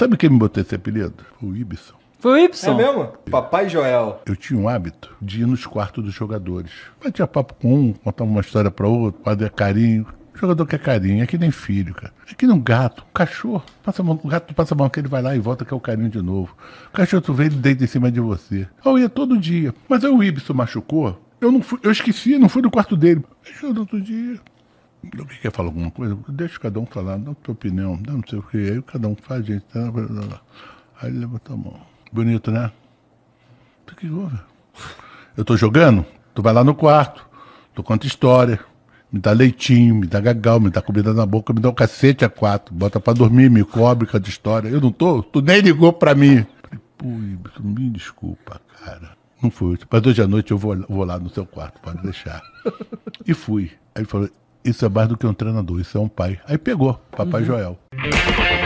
sabe quem me botou esse apelido? Foi o Ibson. Foi o Ibson? É mesmo? Papai Joel. Eu tinha um hábito de ir nos quartos dos jogadores. Batia papo com um, contava uma história para outro, fazer carinho. O jogador quer carinho, é que nem filho, cara. É que nem um gato, um cachorro. Passa a mão, o gato passa a mão, que ele vai lá e volta, quer o carinho de novo. O cachorro, tu vê, ele deita em cima de você. Eu ia todo dia. Mas aí o Ibson machucou, eu esqueci, não fui no quarto dele. Deixou no outro dia. Alguém quer falar alguma coisa? Deixa cada um falar, dá a tua opinião, dá não sei o que. Aí cada um faz, gente. Aí ele levanta a mão. Bonito, né? O que houve? Eu tô jogando? Tu vai lá no quarto, tu conta história, me dá leitinho, me dá gagal, me dá comida na boca, me dá um cacete a 4, bota pra dormir, me cobre com a história. Eu não tô? Tu nem ligou pra mim. Falei, pô, me desculpa, cara. Não fui. Mas hoje à noite eu vou lá no seu quarto, pode deixar. E fui. Aí ele falou, isso é mais do que um treinador, isso é um pai. Aí pegou, Papai Joel.